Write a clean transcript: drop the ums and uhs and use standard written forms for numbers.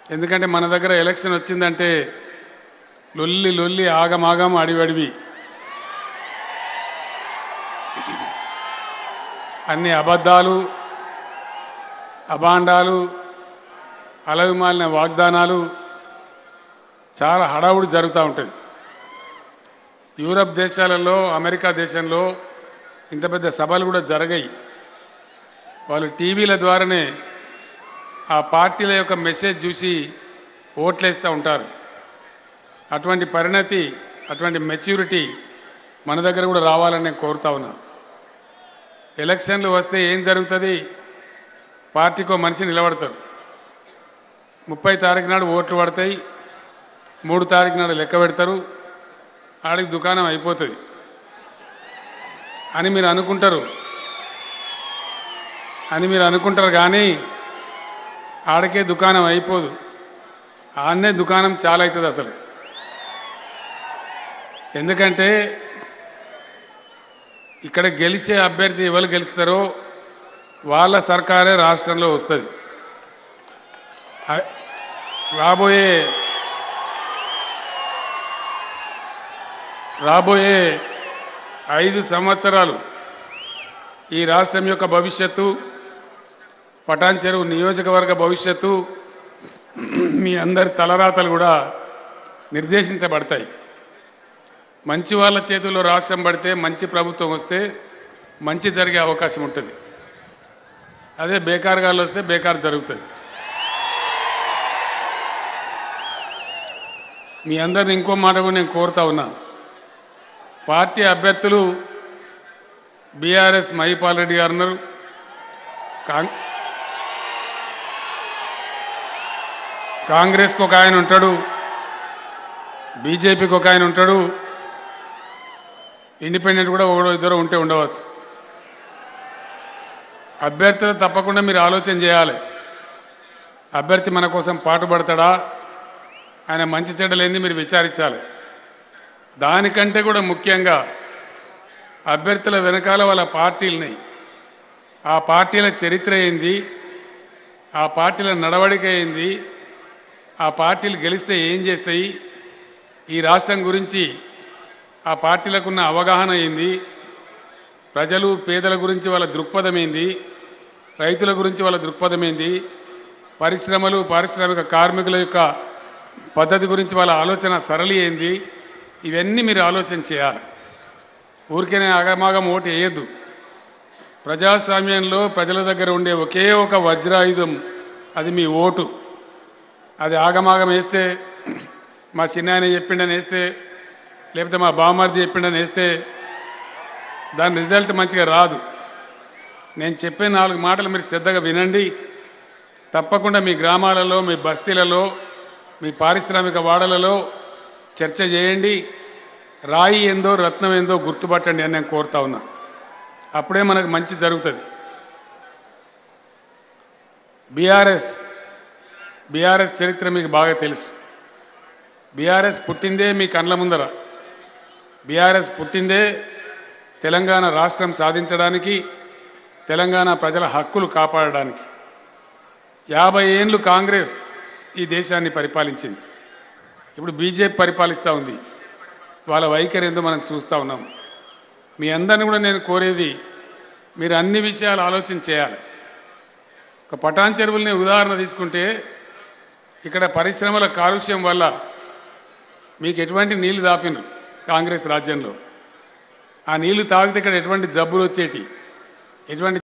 ఎందుకంటే మన దగ్గర ఎలక్షన్ వచ్చిందంటే లొల్లి లొల్లి ఆగమాగం అడివడివి అన్ని అబద్ధాలు అభాండాలు అలవిమాలిన వాగ్దానాలు చాలా హడావుడి జరుగుతూ ఉంటుంది. యూరప్ దేశాలలో అమెరికా దేశంలో ఇంత పెద్ద సభలు కూడా జరగాయి. వాళ్ళు టీవీల ద్వారానే ఆ పార్టీల యొక్క మెసేజ్ చూసి ఓట్లేస్తూ ఉంటారు. అటువంటి పరిణతి అటువంటి మెచ్యూరిటీ మన దగ్గర కూడా రావాలని నేను కోరుతా ఉన్నా. ఎలక్షన్లు వస్తే ఏం జరుగుతుంది? పార్టీకో మనిషి నిలబడతారు. 30 తారీఖు నాడు ఓట్లు పడతాయి. 3 తారీఖు నాడు లెక్క పెడతారు. ఆడికి దుకాణం అయిపోతుంది అని మీరు అనుకుంటారు కానీ ఆడకే దుకాణం అయిపోదు. ఆడనే దుకాణం చాలా అవుతుంది అసలు. ఎందుకంటే ఇక్కడ గెలిచే అభ్యర్థి ఎవరు గెలుస్తారో వాళ్ళ సర్కారే రాష్ట్రంలో వస్తుంది. రాబోయే 5 సంవత్సరాలు ఈ రాష్ట్రం యొక్క భవిష్యత్తు, పటాన్ చెరువు నియోజకవర్గ భవిష్యత్తు, మీ అందరి తలరాతలు కూడా నిర్దేశించబడతాయి. మంచి వాళ్ళ చేతుల్లో రాష్ట్రం పడితే, మంచి ప్రభుత్వం వస్తే మంచి జరిగే అవకాశం ఉంటుంది. అదే బేకార్గాళ్ళు వస్తే బేకార్ జరుగుతుంది. మీ అందరిని ఇంకో మాట కూడా నేను కోరుతా ఉన్నా. పార్టీ అభ్యర్థులు బీఆర్ఎస్ మహిపాల్ రెడ్డి గారు ఉన్నారు, కాంగ్రెస్కి ఒక ఆయన ఉంటాడు, బీజేపీకి ఒక ఆయన ఉంటాడు, ఇండిపెండెంట్ కూడా ఒకడో ఇద్దరు ఉంటే ఉండవచ్చు. అభ్యర్థులు తప్పకుండా మీరు ఆలోచన చేయాలి. అభ్యర్థి మన కోసం పాటుపడతాడా, ఆయన మంచి చెడ్డలేంది మీరు విచారించాలి. దానికంటే కూడా ముఖ్యంగా అభ్యర్థుల వెనకాల వాళ్ళ పార్టీలని, ఆ పార్టీల చరిత్ర ఏంది, ఆ పార్టీల నడవడిక ఏంది, ఆ పార్టీలు గెలిస్తే ఏం చేస్తాయి, ఈ రాష్ట్రం గురించి ఆ పార్టీలకున్న అవగాహన ఏంది, ప్రజలు పేదల గురించి వాళ్ళ దృక్పథం ఏంది, రైతుల గురించి వాళ్ళ దృక్పథం ఏంది, పరిశ్రమలు పారిశ్రామిక కార్మికుల యొక్క పద్ధతి గురించి వాళ్ళ ఆలోచన సరళి ఏంది, ఇవన్నీ మీరు ఆలోచన చేయాలి. ఊరికేనే ఆగమాగం ఓటు వేయద్దు. ప్రజాస్వామ్యంలో ప్రజల దగ్గర ఉండే ఒకే ఒక వజ్రాయుధం అది మీ ఓటు. అది ఆగమాగం వేస్తే, మా చిన్నాయన చెప్పిండని వేస్తే, లేకపోతే మా బామ్మర్ది చెప్పిండని వేస్తే దాని రిజల్ట్ మంచిగా రాదు. నేను చెప్పే 4 మాటలు మీరు శ్రద్ధగా వినండి. తప్పకుండా మీ గ్రామాలలో, మీ బస్తీలలో, మీ పారిశ్రామిక వాడలలో చర్చ చేయండి. రాయి ఏందో రత్నం ఏందో గుర్తుపట్టండి అని నేను కోరుతా ఉన్నా. అప్పుడే మనకు మంచి జరుగుతుంది. బీఆర్ఎస్ చరిత్ర మీకు బాగా తెలుసు. బీఆర్ఎస్ పుట్టిందే మీ కండ్ల ముందర. బీఆర్ఎస్ పుట్టిందే తెలంగాణ రాష్ట్రం సాధించడానికి, తెలంగాణ ప్రజల హక్కులు కాపాడడానికి. 50 ఏళ్ళు కాంగ్రెస్ ఈ దేశాన్ని పరిపాలించింది. ఇప్పుడు బీజేపీ పరిపాలిస్తూ ఉంది. వాళ్ళ వైఖరి ఏందో మనం చూస్తూ ఉన్నాం. మీ అందరిని కూడా నేను కోరేది, మీరు అన్ని విషయాలు ఆలోచన చేయాలి. ఒక పటాన్ చెరువుల్ని ఉదాహరణ తీసుకుంటే, ఇక్కడ పరిశ్రమల కాలుష్యం వల్ల మీకు ఎటువంటి నీళ్లు దాపినారు కాంగ్రెస్ రాజ్యంలో. ఆ నీళ్లు తాగితే ఇక్కడ ఎటువంటి జబ్బులు వచ్చేటి, ఎటువంటి